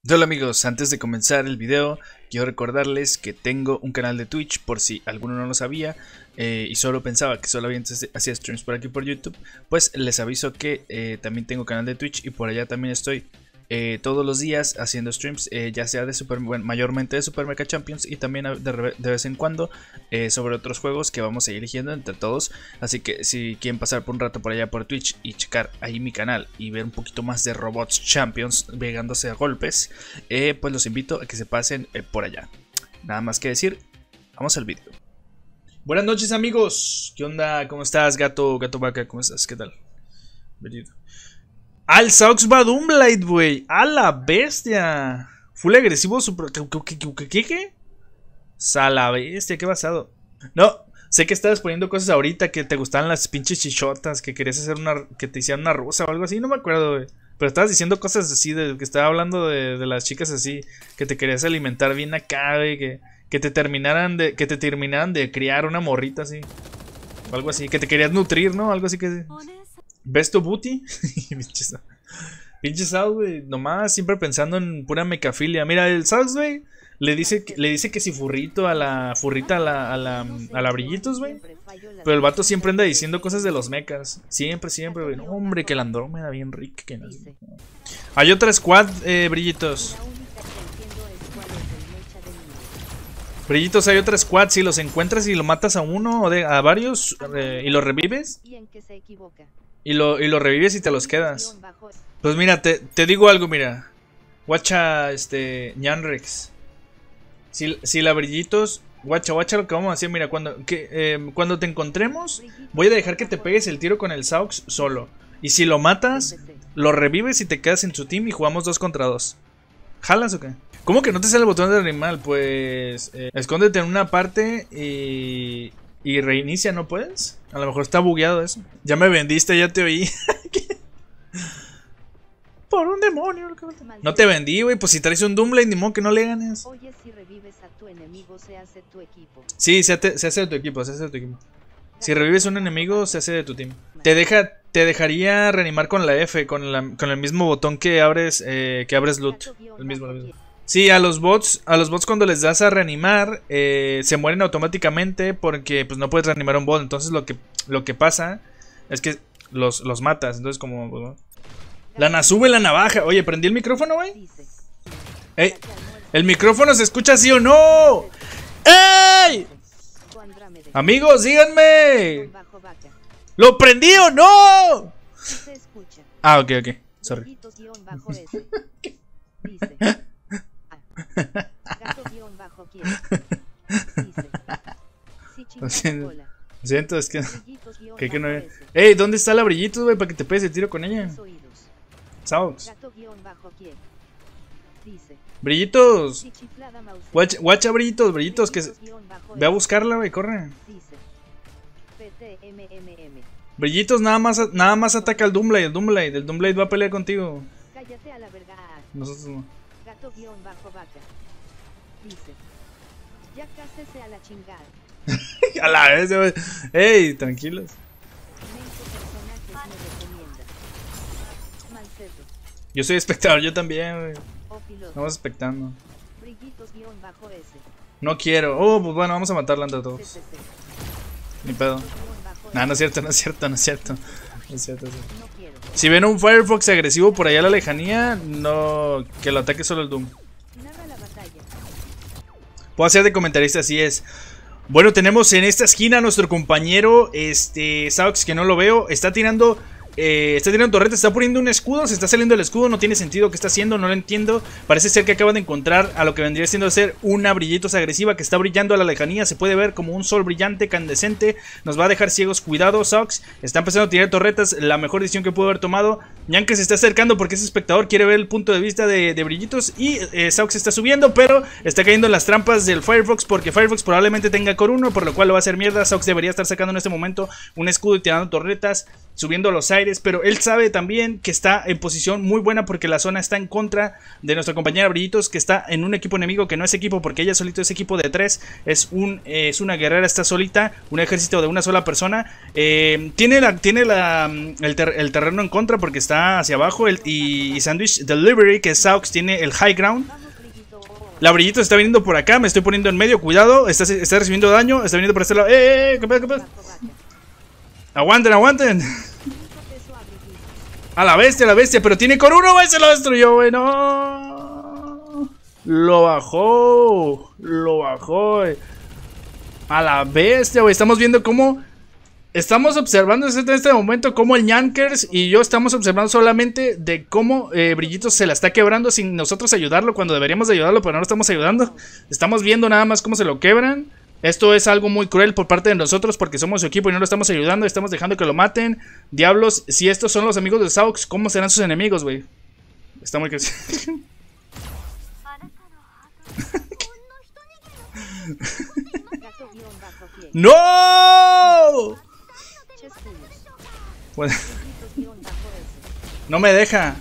Hola amigos, antes de comenzar el video quiero recordarles que tengo un canal de Twitch por si alguno no lo sabía y solo pensaba que solamente hacía streams por aquí por YouTube. Pues les aviso que también tengo canal de Twitch y por allá también estoy todos los días haciendo streams, ya sea de mayormente de Super Mecha Champions y también de vez en cuando sobre otros juegos que vamos a ir eligiendo entre todos. Así que si quieren pasar por un rato por allá por Twitch y checar ahí mi canal y ver un poquito más de Robots Champions pegándose a golpes, pues los invito a que se pasen por allá. Nada más que decir, vamos al video. Buenas noches amigos, ¿qué onda? ¿Cómo estás, gato vaca? ¿Cómo estás? ¿Qué tal? Bienvenido. Al Saux va Doomblade, güey. A la bestia. Full agresivo, super. ¿Qué? A la bestia, qué basado. No, sé que estabas poniendo cosas ahorita que te gustaban las pinches chichotas, que querías hacer que te hicieran una rusa o algo así, no me acuerdo, güey. Pero estabas diciendo cosas así, que estaba hablando de las chicas así, que te querías alimentar bien acá, güey, que te terminaran de criar una morrita así. O algo así, que te querías nutrir, ¿no? Algo así que. Best of Booty. Pinche Saus, güey. Nomás siempre pensando en pura mecafilia. Mira, el Saus, güey, le dice que si furrito a la furrita a la Brillitos, güey. Pero el vato siempre anda diciendo cosas de los mechas. Siempre, güey. No, hombre, que la Andrómeda bien rica. Que no. Hay otra squad, Brillitos. Brillitos, hay otra squad. Si los encuentras y lo matas a uno o a varios y los revives. Y lo revives y te los quedas. Pues mira, te digo algo, mira. Guacha, Ñanrex. Si la Brillitos. Guacha lo que vamos a hacer. Mira, cuando te encontremos, voy a dejar que te pegues el tiro con el Saux solo. Y si lo matas, lo revives y te quedas en su team y jugamos 2 contra 2. ¿Jalas o qué? ¿Cómo que no te sale el botón del animal? Pues escóndete en una parte y reinicia, ¿no puedes? A lo mejor está bugueado eso. Ya me vendiste, ya te oí. Por un demonio. No te vendí, güey. Pues si traes un Doomblade, ni modo que no le ganes. Oye, si revives a tu enemigo, se hace tu equipo. Sí, se hace de tu equipo, Si revives a un enemigo, se hace de tu team. Te dejaría reanimar con la F, con el mismo botón que abres loot. El mismo. Sí, a los bots cuando les das a reanimar, se mueren automáticamente porque pues no puedes reanimar a un bot. Entonces lo que pasa es que los matas. Entonces como... Pues, ¿no? Lana, sube la navaja. Oye, ¿prendí el micrófono, güey? ¡Ey! ¿El micrófono se escucha así o no? ¡Ey! Amigos, díganme. ¿Lo prendí o no? Ah, ok. Sorry. Lo siento, es que no. Ey, ¿dónde está la Brillitos, güey? Para que te pegues el tiro con ella. Saux. Brillitos. Guacha, Brillitos, que ve a buscarla, güey, corre. Brillitos nada más ataca al Doomblade, el Doomblade va a pelear contigo. Cállate a la verga. Nosotros no. Ya cásese a la chingada. A la vez, güey. Ey, tranquilos. Yo soy espectador, yo también, güey. Estamos expectando. No quiero. Oh, pues bueno, vamos a matarla entre todos. Ni pedo. Nah, no es cierto. Si ven un Firefox agresivo por allá a la lejanía, no, que lo ataque solo el Doom. Puedo hacer de comentarista, así es. Bueno, tenemos en esta esquina a nuestro compañero Saux, que no lo veo. Está tirando torretas, está poniendo un escudo. Se está saliendo el escudo, no tiene sentido qué está haciendo, no lo entiendo. Parece ser que acaba de encontrar a lo que vendría siendo ser una Brillitos agresiva que está brillando a la lejanía. Se puede ver como un sol brillante, candescente. Nos va a dejar ciegos, cuidado, Saux. Está empezando a tirar torretas, la mejor decisión que pudo haber tomado. Ñanke se está acercando porque es espectador, quiere ver el punto de vista de Brillitos. Y Saux está subiendo, pero está cayendo en las trampas del Firefox, porque Firefox probablemente tenga core 1, por lo cual lo va a hacer mierda. Saux debería estar sacando en este momento un escudo y tirando torretas, subiendo los aires. aires, pero él sabe también que está en posición muy buena porque la zona está en contra de nuestra compañera Brillitos, que está en un equipo enemigo que no es equipo porque ella solito es equipo de 3, es una guerrera, está solita, un ejército de una sola persona. Tiene el terreno en contra porque está hacia abajo y Sandwich Delivery, que es Saux, tiene el high ground. La Brillitos está viniendo por acá, me estoy poniendo en medio, cuidado, está recibiendo daño, está viniendo por este lado. ¿Qué pasa? Aguanten, aguanten. A la bestia, pero tiene con uno, güey, se lo destruyó, güey, no. Lo bajó, güey. A la bestia, güey, estamos viendo cómo... Estamos observando en este momento cómo el Yankers y yo estamos observando solamente de cómo Brillitos se la está quebrando sin nosotros ayudarlo, cuando deberíamos de ayudarlo, pero no lo estamos ayudando. Estamos viendo nada más cómo se lo quebran. Esto es algo muy cruel por parte de nosotros porque somos su equipo y no lo estamos ayudando, estamos dejando que lo maten. Diablos, si estos son los amigos de Saux, ¿cómo serán sus enemigos, güey? Está muy crecido. ¡No! Bueno. No me deja.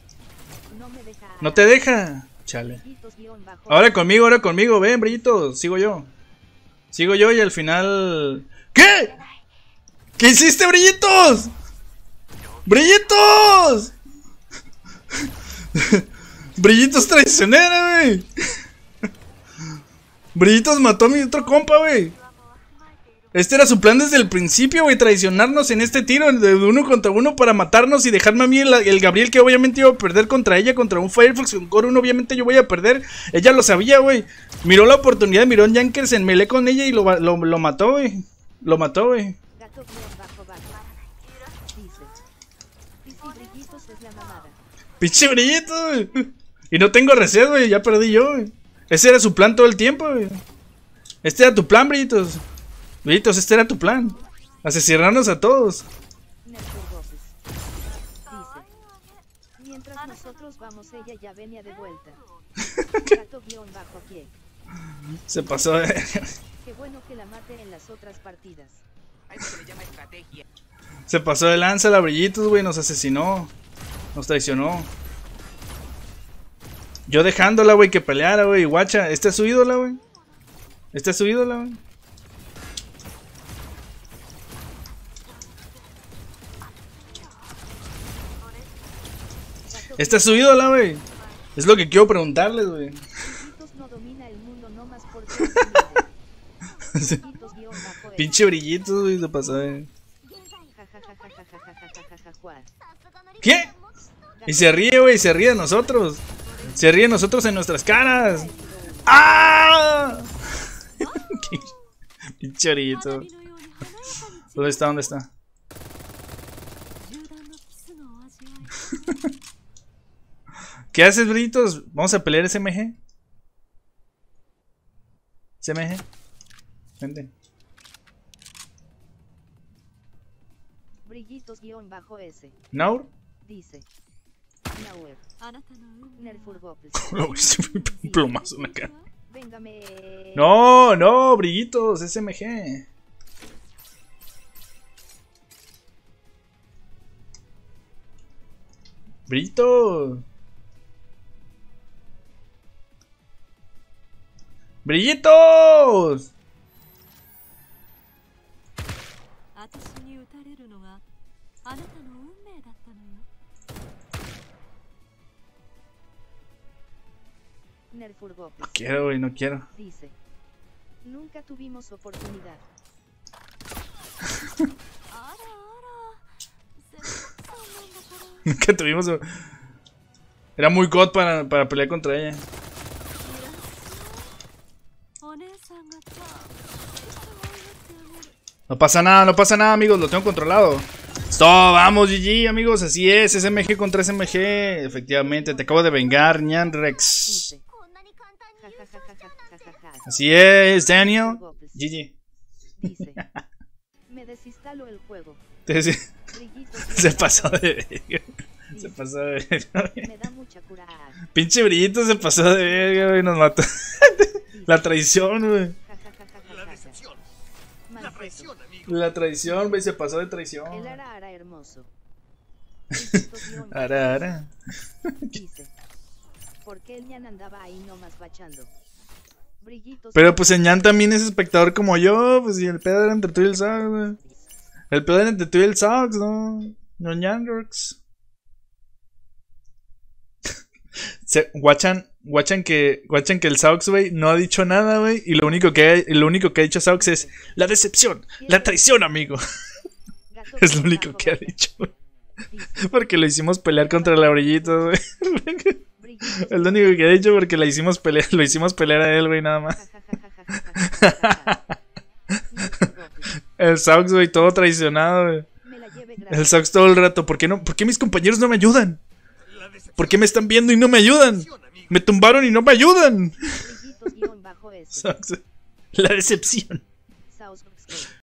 No te deja. Chale. Ahora conmigo, ven, Brillitos. Sigo yo y al final... ¿Qué? ¿Qué hiciste, Brillitos? ¡Brillitos! Brillitos traicionera, güey. Brillitos mató a mi otro compa, güey. Este era su plan desde el principio, güey, traicionarnos en este tiro de 1 contra 1 para matarnos y dejarme a mí el Gabriel, que obviamente iba a perder contra ella, contra un Firefox, con Core 1 obviamente yo voy a perder. Ella lo sabía, güey. Miró la oportunidad, miró a Yankers en melee con ella y lo mató, güey. Lo mató, güey. Pinche Brillito, güey. Y no tengo reset, güey, ya perdí yo, güey. Ese era su plan todo el tiempo, güey. Este era tu plan, Brillitos. Brillitos, este era tu plan. Asesinarnos a todos. Mientras nosotros vamos, ella ya venía de vuelta. Se pasó de... Qué bueno que la mate en las otras partidas. Se pasó de lanza la Brillitos, güey. Nos asesinó. Nos traicionó. Yo dejándola, güey, que peleara, güey. Guacha, ¿esta es su ídola, güey? ¿Esta es su ídola, güey? Esta es su ídola, güey. Es lo que quiero preguntarles, güey. Pinche Brillitos, güey, se pasó, güey. ¿Qué? Y se ríe, güey, se ríe de nosotros. Se ríe de nosotros en nuestras caras. ¡Ah! Pinche Brillito. ¿Dónde está? ¿Dónde está? ¿Qué haces, Brillitos? ¿Vamos a pelear SMG? SMG. Vente. Brillitos-S. ¿Naur? Dice. Naur. No, un plomazo en la cara. Véngame. No, no, Brillitos, SMG. Brillitos. ¡Brillitos! No quiero, güey, no quiero. Dice. Nunca tuvimos oportunidad. Nunca tuvimos. Era muy god para pelear contra ella. No pasa nada, amigos, lo tengo controlado. ¡Stop! Vamos, GG, amigos, así es, SMG contra SMG. Efectivamente, te acabo de vengar, Nyan Rex. Así es, Daniel. GG. Dice. Me desinstalo el juego. Se pasó de verga. Se pasó de verga. Me da mucha cura. Pinche Brillito se pasó de verga, güey, nos mató. La traición, güey. La traición, güey, se pasó de traición. El ara hermoso. Ara, ara. Dice, ¿por qué el ñan andaba ahí nomás bachando? Brillitos. Pero pues el ñan también es espectador como yo, pues y el pedo era entre tú y el Sox, güey. El pedo era entre tú y el Sox, ¿no? No ñandorks. Guachan que el Sox, güey, no ha dicho nada, güey. Y lo único que ha dicho Sox es la decepción, la traición, amigo. Es lo único que ha dicho, güey. Porque lo hicimos pelear contra la Brillito, güey. Es lo único que ha dicho porque lo hicimos pelear a él, güey, nada más. El Sox, güey, todo traicionado, güey. El Sox todo el rato, ¿por qué mis compañeros no me ayudan? ¿Por qué me están viendo y no me ayudan? Me tumbaron y no me ayudan. Sox, la decepción.